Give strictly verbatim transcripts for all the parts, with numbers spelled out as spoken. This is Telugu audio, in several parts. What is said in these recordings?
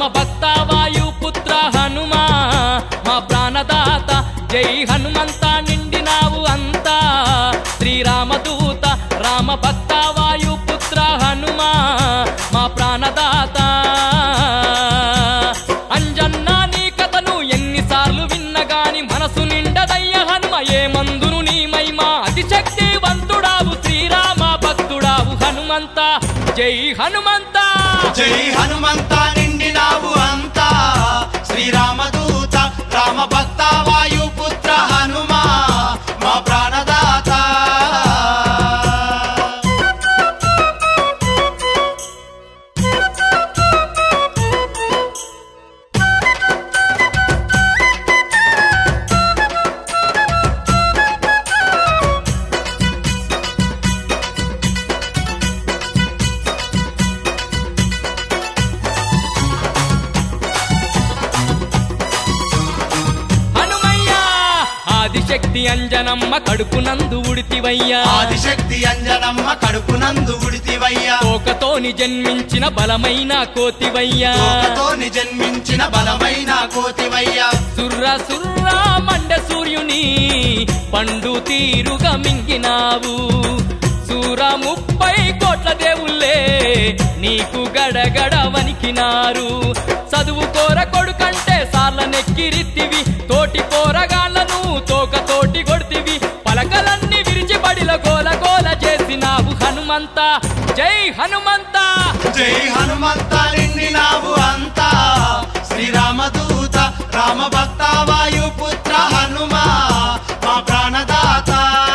భక్త వాయుపుత్ర హనుమా మా ప్రాణదాత జై హనుమంత నిండినావు అంతా శ్రీరామదూత రామ భక్త వాయుపుత్ర హనుమా మా ప్రాణదాత అంజన్నా నీ కథను ఎన్నిసార్లు విన్నగాని మనసు నిండదయ్య హనుమ ఏ మందును నీ మహిమా అతిశక్తివంతుడావు శ్రీరామ భక్తుడావు హనుమంత జై హనుమంత జై హనుమంత నిండినావు అంతా శ్రీరామదూత రామ భక్త వాయుపుత్ర హనుమా మా ప్రాణదాత ఆదిశక్తి అంజనమ్మ కడుపునందు ఉడితివయ్యా ఆదిశక్తి అంజనమ్మ కడుపునందు ఉడితివయ్యా తోకతోని జన్మించిన బలమైన కోతివయ్యా తోకతోని జన్మించిన బలమైన కోతివయ్యా సుర్ర సుర్ర మండ సూర్యుని పండు తీరుగా మింగినావు సూర ముప్పై కోట్ల దేవుళ్ళే నీకు గడగడ వణికినారు చదువు కోర కొడుకంటే సార్ల నెక్కిరిత్తివి తోటి పోరగాళ్లను తోక తోటి కొడితివి పలకలన్నీ విరిచి బడిల గోల గోల చేసినావు హనుమంత జై హనుమంత జై హనుమంత నిండినావు అంతా శ్రీరామదూత రామ భక్త వాయుపుత్ర హనుమా మా ప్రాణదాత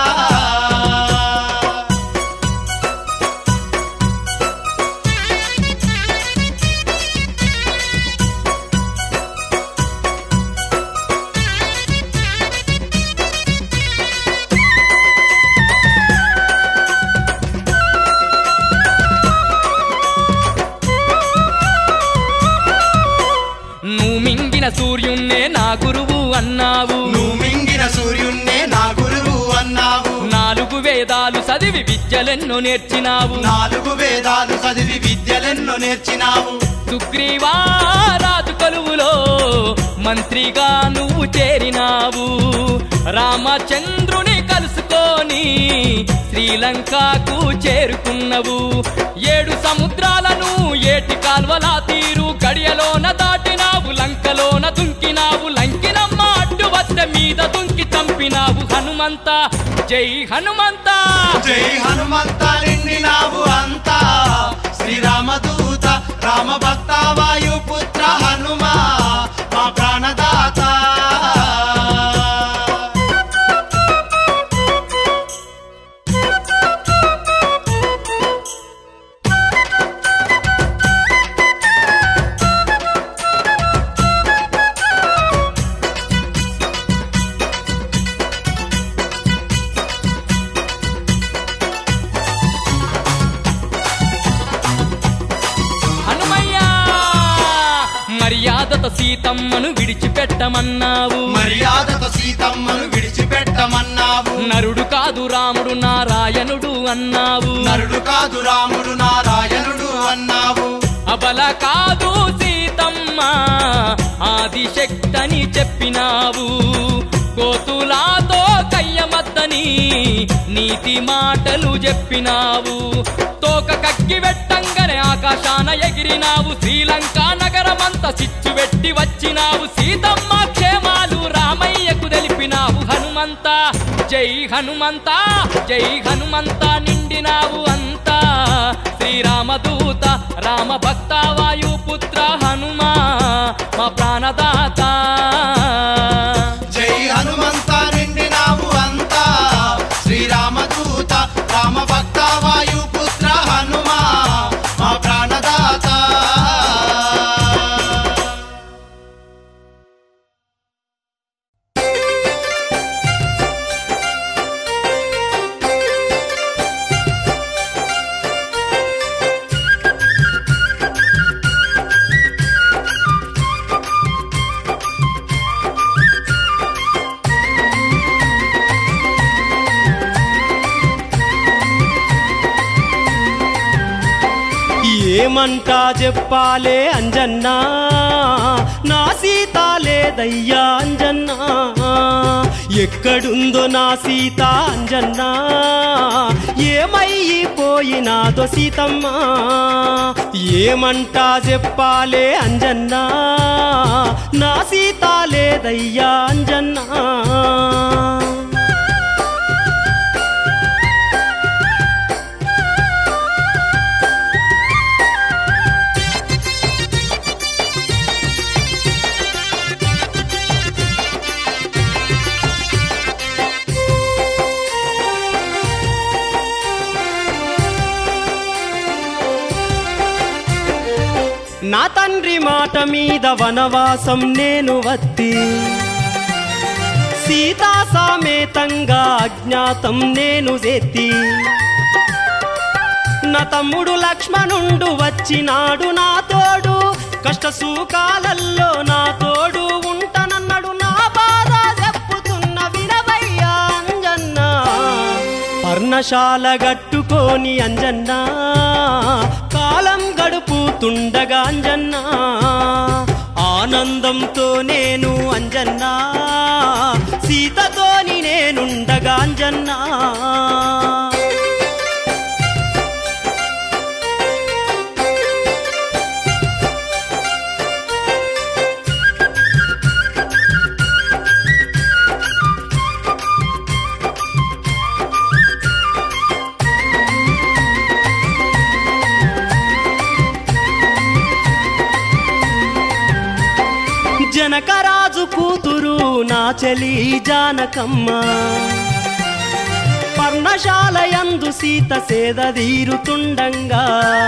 నువ్వు మింగిన సూర్యున్నే నా గురువు అన్నావు నువ్వు మింగిన సూర్యున్నే నా గురువు అన్నావు నాలుగు వేదాలు చదివి విద్యలెన్నో నేర్చినావు నాలుగు వేదాలు చదివి విద్యలెన్నో నేర్చినావు సుగ్రీవారాజు కొలువులో మంత్రిగా నువ్వు చేరినావు రామచంద్రుని కలుసుకొని శ్రీలంకకు చేరుకున్నవు ఏడు సముద్రాలను ఏటి కాల్వలా తీరు గడియలోన దాటినావు లంకలోన దుంకినావు లంకినమ్మ అడ్డు వద్ద మీద దుంకి చంపినావు హనుమంత జై హనుమంత జై హనుమంత నిండినావు అంతా శ్రీరామదూత రామ భక్త వాయుపుత్ర హనుమా మా ప్రాణదాత మర్యాదతో సీతమ్మను విడిచిపెట్టమన్నావు మర్యాదతో సీతమ్మను విడిచిపెట్టమన్నావు నరుడు కాదు రాముడు నారాయణుడు అన్నావు నరుడు కాదు రాముడు నారాయణుడు అన్నావు అబల కాదు సీతమ్మ ఆదిశక్తని చెప్పినావు కోతులాతో కయ్యమద్దని నీతి మాటలు చెప్పినావు తోక కక్కి వెట్టంగనే ఆకాశాన ఎగిరినావు శ్రీలంక నగరమంతా చిచ్చు వెట్టి వచ్చినావు సీతమ్మ క్షేమాలు రామయ్యకు తెలిపినావు హనుమంత జై హనుమంత జై హనుమంత నిండినావు అంతా శ్రీరామదూత రామ భక్త వాయుపుత్ర హనుమా మా ప్రాణదాత జై హనుమంత నిండినావు అంతా శ్రీరామదూత రామ భక్త వాయుపుత్ర హనుమా మా ప్రాణదాత ఏమంటా చెప్పాలే అంజన్నా నా సీత లేదయ్యా అంజన్నా ఎక్కడుందో నా సీత అంజన్నా ఏమైపోయినాదో సీతమ్మ ఏమంటా చెప్పాలే అంజన్నా నా సీత లేదయ్యా అంజన్నా నా తండ్రి మాట మీద వనవాసం నేను వత్తి సీతా సమేతంగా అజ్ఞాతం నేను చేతి నా తమ్ముడు లక్ష్మణుండు వచ్చినాడు నా తోడు కష్ట సుఖాలల్లో నా తోడు ఉంటానన్నాడు నా బాధ చెప్పుతున్న వినవయ్యా అంజన్నా పర్ణశాల గట్టుకొని అంజన్నా కాలం గడుపుతుండగా అంజన్నా ఆనందంతో నేను అంజన్నా సీతతోని నేనుండగా అంజన్నా జనకరాజు కూతురు నా చెలి జానకమ్మ పర్ణశాలయందు సీత సేద తీరుతుండంగా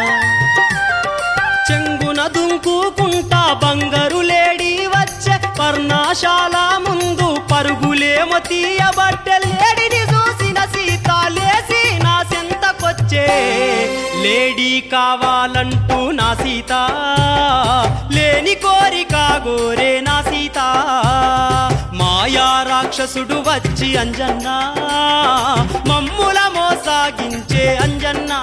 చెంగున దుంకుకుంటా బంగారు లేడి వచ్చే పర్ణశాల ముందు పరుగులేమో తీయబట్టే లేడిని చూసిన సీత లేసి నా సెంతకొచ్చే లేడీ కావాలంటూ నా సీత లేని కోరిక గోరే నా సీత మాయా రాక్షసుడు వచ్చి అంజన్నా మమ్ముల మోసాగించే అంజన్నా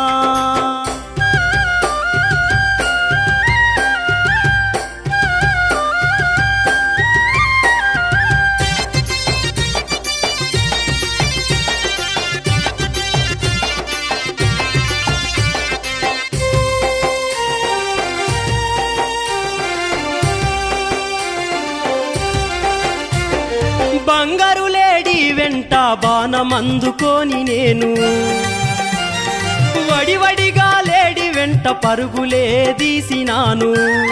బంగారు లేడి వెంట బాణమందుకొని నేను వడివడిగా లేడి వెంట పరుగులే తీసినాను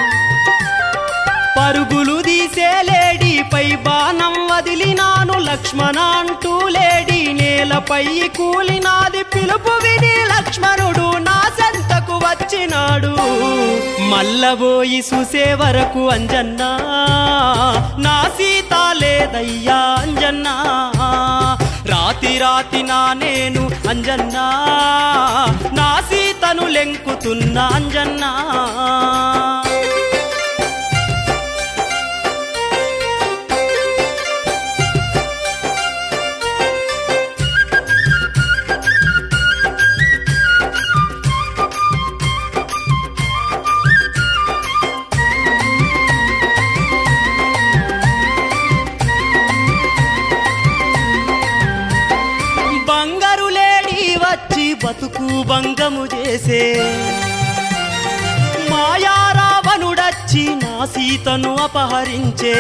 పరుగులు తీసే లేడీపై బాణం వదిలినాను లక్ష్మణ అంటూ లేడి నేలపై కూలినాది పిలుపు విని లక్ష్మణుడు నా సెంతకు వచ్చినాడు మల్లబోయి చూసే వరకు అంజన్నా నా సీత లేదయ్యా అంజన్నా రాతి రాతి నా నేను అంజన్నా నా సీతను లెంకుతున్నా అంజన్నా బతుకు భంగము చేసే మాయా రావణుడచ్చి నా సీతను అపహరించే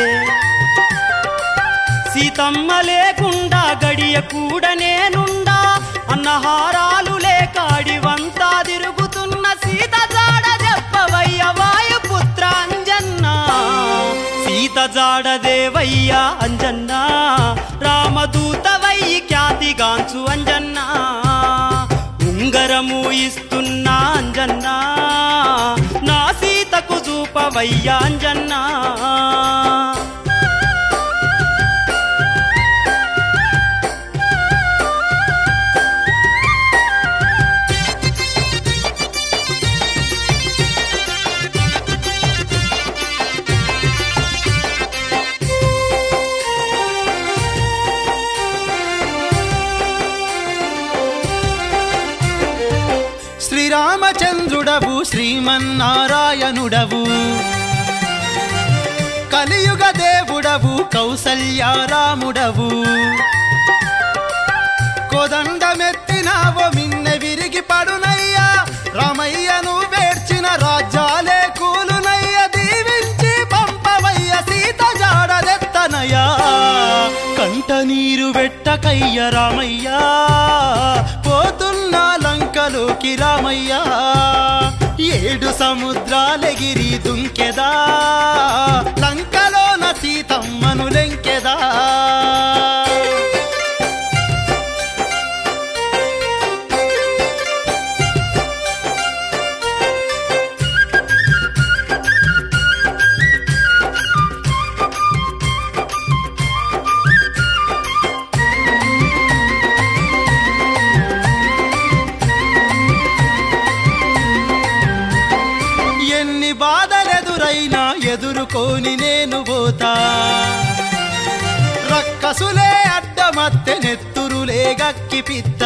సీతమ్మ లేకుండా గడియ కూడా నేనుండా అన్నహారాలు లేకాడివంతా తిరుగుతున్న సీత జాడ చెప్పవయ్య వాయుపుత్ర అంజన్నా సీత జాడ దేవయ్యా అంజన్నా రామదూతవయ్యి ఖ్యాతిగాంచు అంజన్నా ఉంగరము ఇస్తున్నా అంజన్నా నా సీతకు చూపవయ్యా అంజన్నా రామచంద్రుడవు శ్రీమన్నారాయణుడవు కలియుగ దేవుడవు కౌసల్యారాముడవు కోదండమెత్తినావో మిన్నె విరిగి పడునయ్యా రామయ్యను వేర్చిన రాజ్యాలే కూలునయ్య దీవించి పంపవయ్య సీత జాడదెత్తనయ్యా కంట నీరు వెట్టకయ్య రామయ్యా పోతున్న లంకలోకి రామయ్యా ఏడు సముద్రాలెగిరి దుంకెదా లంకలోన సీతమ్మను లెంకెదా బాధలెదురైనా ఎదుర్కొని నేను పోతా రక్కసులే అడ్డమత్తె నెత్తురులే గక్కి పిత్త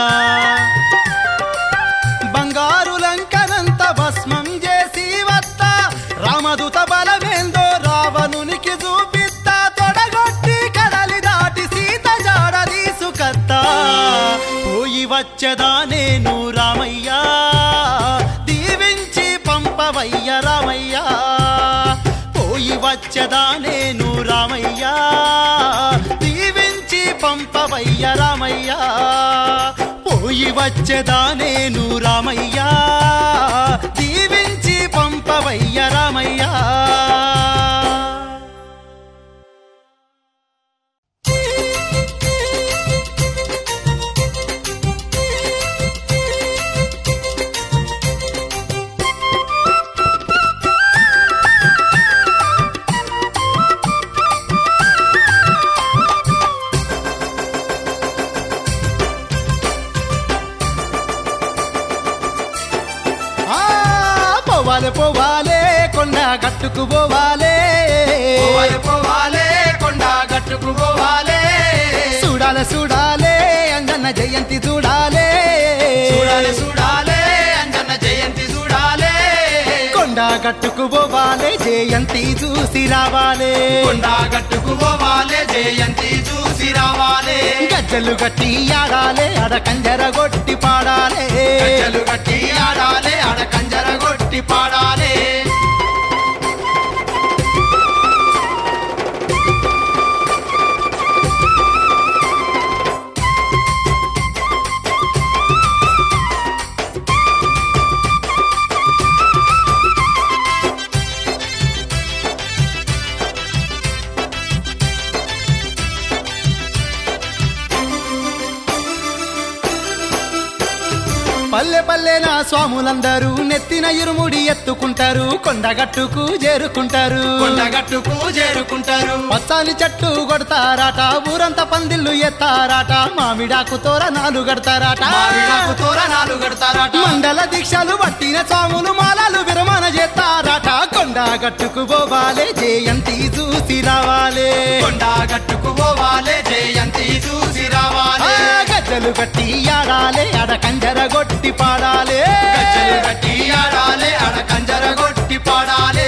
బంగారు లంకనంత భస్మం చేసి వత్తా రామదూత బలమేందో రావణునికి చూపిత్తా తొడగొట్టి కడలి దాటి సీత జాడ తీసుకత్తా పోయి వచ్చదా నేను రామయ్యా పంపవయ్య రామయ్యా పోయి వచ్చదా నేను రామయ్యా దీవించి పంపవయ్య రామయ్యా పోయి వచ్చదా నేను రామయ్యా దీవించి పంపవయ్య రామయ్యా పోవాలే కొండ గట్టుకు పోవాలే పోవాలే పోవాలే కొండ గట్టుకు పోవాలే చూడాలే చూడాలే అంజన్న జయంతి చూడాలే చూడాలే చూడాలే అంజన్న జయంతి చూడాలే కొండ గట్టుకు పోవాలే జయంతి చూసి రావాలే కొండ గట్టుకు పోవాలే జయంతి చూసి రావాలే గజ్జలు గట్టి ఆడాలే ఆడ కంజర గొట్టి పాడాలే గజ్జలు గట్టి ఆడాలే ఆడ కంజర గొట్టి పాడాలే పల్లె పల్లె నా స్వాములందరూ నెత్తిన ఇరుముడి ఎత్తుకుంటారు కొండగట్టుకు చేరుకుంటారు కొండగట్టుకు చేరుకుంటారు పచ్చాని చెట్టు కొడతారాట ఊరంతా పందిళ్ళు ఎత్తారాట మామిడాకు తోరణాలు గడతారాట మామిడాకు తోరణాలు గడతారాట మండల దీక్షలు పట్టిన స్వాములు మాలలు విరమణ చేస్తారాట కొండగట్టుకు పోవాలే జయంతి చూసి రావాలే కొండగట్టుకు పోవాలే జయంతి చూసి రావాలే గజ్జలు గట్టి ఆడాలే ఆడ కంజర గొట్టి పాడాలే గజ్జలు గట్టి ఆడాలే ఆడ కంజర గొట్టి పాడాలే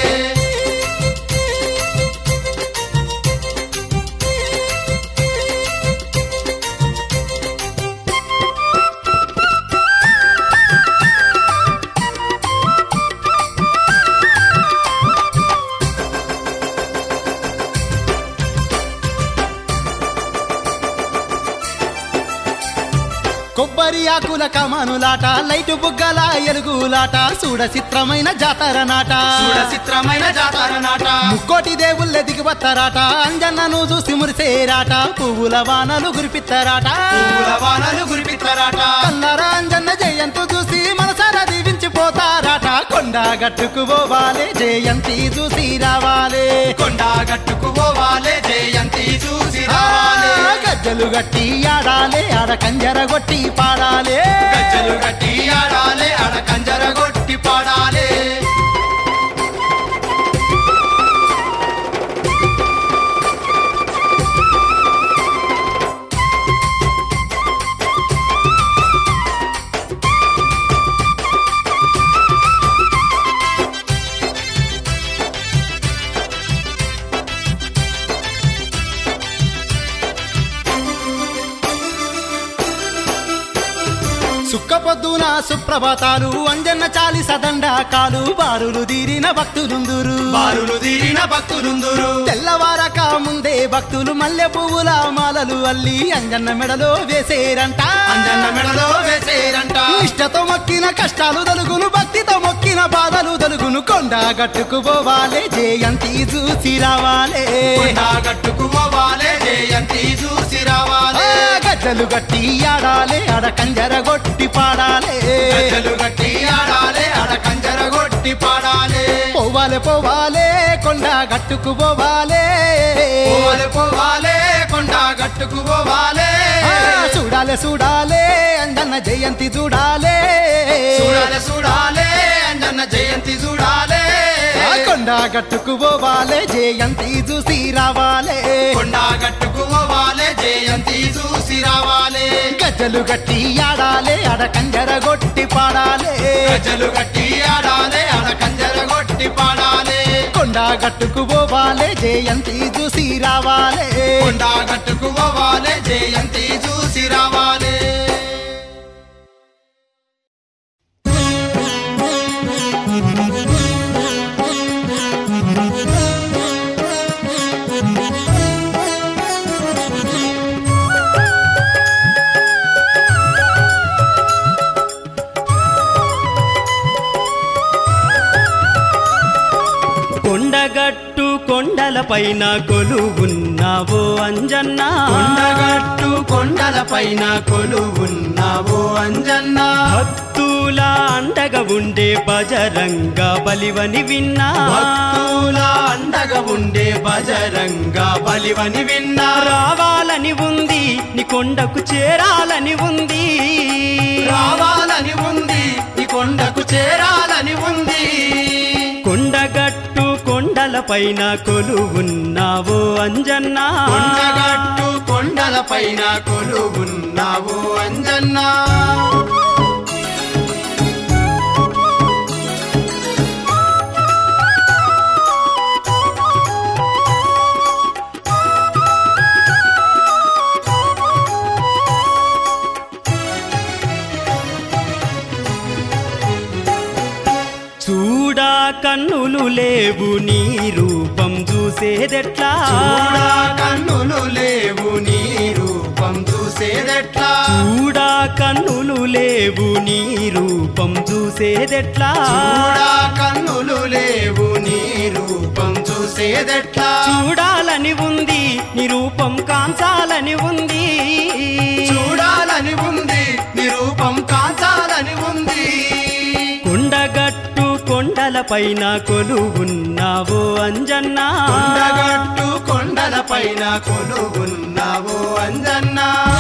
కొబ్బరి ఆకుల కమానులాట లైటు బుగ్గల ఎలుగులాట చూడ చిత్రమైన జాతర నాట చూడ చిత్రమైన జాతర నాట ముక్కోటి దేవుళ్ళ దిగివత్తరాట అంజన్నను చూసి మురిసేరాట పువ్వుల వానలు గురిపిత్తరాట పువ్వుల వానలు గురిపిత్తరాట కన్నరా అంజన్న జయంతు చూసి మనసారా దీవించిపోతారాట కొండగట్టుకు పోవాలే జయంతి చూసి రావాలే కొండగట్టుకు పోవాలే జయంతి చూసి రావాలే గజ్జలు గట్టి ఆడాలే ఆడ కంజర గొట్టి పాడాలే గజ్జలు గట్టి ఆడాలే ఆడ కంజర గొట్టి పాడాలే సుక్క పొద్దున సుప్రభాతాలు అంజన్న చాలి సదండాకాలు బారులు తీరిన భక్తులుందురు బారులు తీరిన భక్తులుందురు తెల్లవారక ముందే భక్తులు మల్లె పువ్వుల మాలలు అల్లి అంజన్న మెడలో వేసేరంట అంజన్న మెడలో వేసేరంట ఇష్టతో మొక్కిన కష్టాలు తొలుగును భక్తితో మొక్కిన బాధలు తొలుగును కొండ గట్టుకు పోవాలే జయంతి చూసి రావాలే కొండ గట్టుకు పోవాలే జయంతి చూసి రావాలే గజ్జలు గట్టి ఆడాలే ఆడ కంజర గొట్టి పాడాలే గజ్జలు గట్టి ఆడాలే ఆడ కంజర గొట్టి పాడాలే పోవాలే పోవాలే కొండ గట్టుకు పోవాలే పోవాలే పోవాలే కొండ గట్టుకు పోవాలే చూడాలే చూడాలే అంజన్న జయంతి చూడాలే చూడాలే చూడాలే అంజన్న జయంతి చూడాలే కొండ గట్టుకు పోవాలే జయంతి చూసి రావాలే కొండ గట్టుకు పోవాలే జయంతి చూసి రావాలే గజ్జలు గట్టి ఆడాలే ఆడ కంజర గొట్టి పాడాలే గజ్జలు గట్టి ఆడాలే ఆడ కంజర గొట్టి పాడాలే కొండ గట్టుకు పోవాలే జయంతి చూసి రావాలే కొండ గట్టుకు పోవాలే జయంతి చూసి రావాలే కొండగట్టు కొండల పైన కొలువున్నావో అంజన్న కొండగట్టు కొండల పైన కొలువున్నావో అంజన్న భక్తుల అండగా ఉండే బజరంగ బలివని విన్నా భక్తుల అండగా ఉండే బజరంగ బలివని విన్నా రావాలని ఉంది నీ కొండకు చేరాలని ఉంది రావాలని ఉంది నీ కొండకు చేరాలని ఉంది కొండగట్టు కొండల పైన కొలువున్నావో అంజన్న కొండగట్టు కొండల పైన కొలువున్నావో అంజన్న చూడా కన్నులు లేవు నీ రూపం చూసేదెట్లా చూడా కన్నులు లేవు నీ రూపం చూసేదెట్లా చూడా కన్నులు లేవు నీ రూపం చూసేదెట్లా చూడా కన్నులు లేవు నీ రూపం చూసేదెట్లా చూడాలని ఉంది నీ రూపం కాంచాలని ఉంది చూడాలని ఉంది నీ రూపం కాంచాలని ఉంది కొండగట్టు కొండల పైన కొలువున్నావో అంజన్న కొండగట్టు కొండల పైన కొలువున్నావో అంజన్న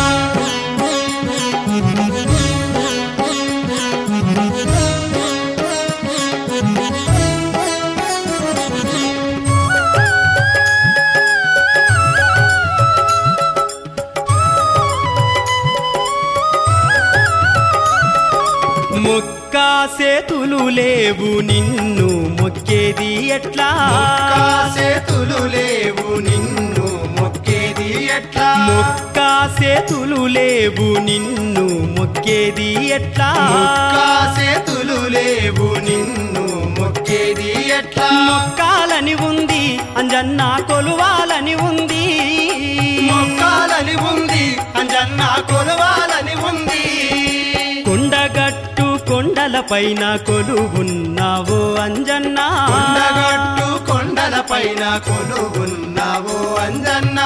మొక్కా సేతులు లేవు నిన్ను మొక్కేది ఎట్లా సేతులు లేవు నిన్ను మొక్కేది ఎట్లా మొక్కా సేతులు లేవు నిన్ను మొక్కేది ఎట్లా సేతులు లేవు నిన్ను మొక్కేది ఎట్లా మొక్కాలని ఉంది అంజన్న కొలువాలని ఉంది మొక్కాలని ఉంది అంజన్న కొలవాలని ఉంది కొండగట్టు కొండల పైన కొలువున్నావో అంజన్న కొండగట్టు కొండల పైన కొలువున్నావో అంజన్న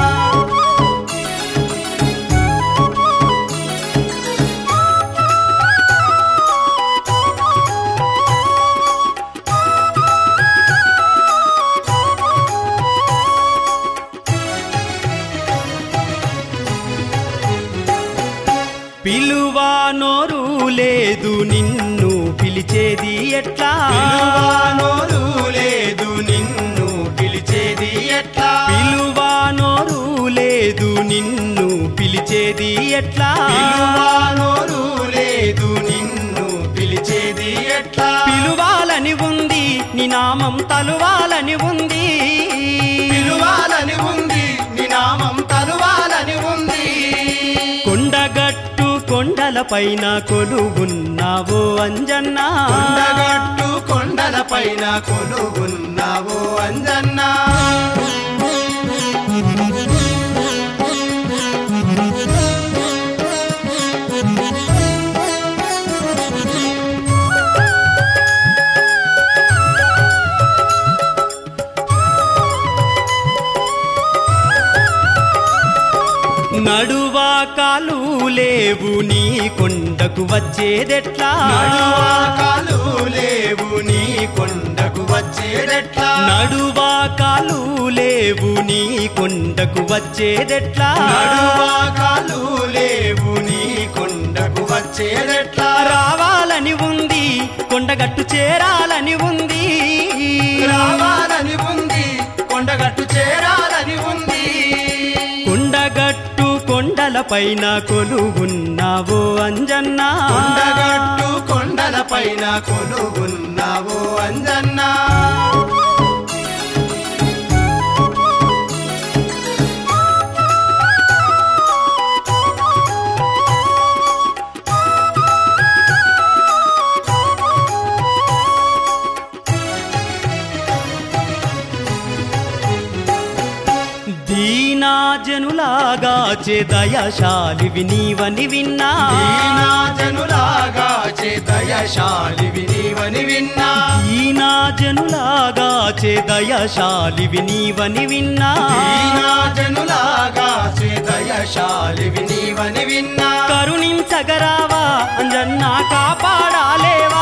పిలువా నోరు లేదు నిన్ను పిలిచేది ఎట్లా నోరు లేదు నిన్ను పిలిచేది ఎట్లా పిలువా నోరు లేదు నిన్ను పిలిచేది ఎట్లా నోరు లేదు నిన్ను పిలిచేది ఎట్లా పిలువాలని ఉంది నీ నామం తలువాలని ఉంది పిలువాలని ఉంది నీ నామం తలువాలని ఉంది కొండగట్టు కొండల కొండల పైన కొలువున్నావో అంజన్నా కొండగట్టు కొండల పైన కొలువున్నావో అంజన్నా నడువా కాలు లేవు నీ కొండకు వచ్చేదెట్లా నడువా కాలు లేవు నీ కొండకు వచ్చేదెట్లా నడువా కాలు లేవు నీ కొండకు వచ్చేదెట్లా నడువా కాలు లేవు నీ కొండకు వచ్చేదెట్లా రావాలని ఉంది కొండగట్టు చేరాలని ఉంది రావాలని ఉంది కొండగట్టు చేరాలని ఉంది కొండగట్టు కొండల పైన కొలువున్నావో అంజన్నా కొండగట్టు కొండల పైన కొలువున్నావో అంజన్నా దీనాజనులాగా చే దయశాలివి నీవని విన్నా దీనాజనులాగా చే దయశాలివి నీవని విన్నా దీనాజనులాగా చే దయశాలివి నీవని విన్నా దీనాజనులాగా చే దయశాలివి నీవని విన్నా కరుణించగరావా అంజన్నా కాపాడాలేవా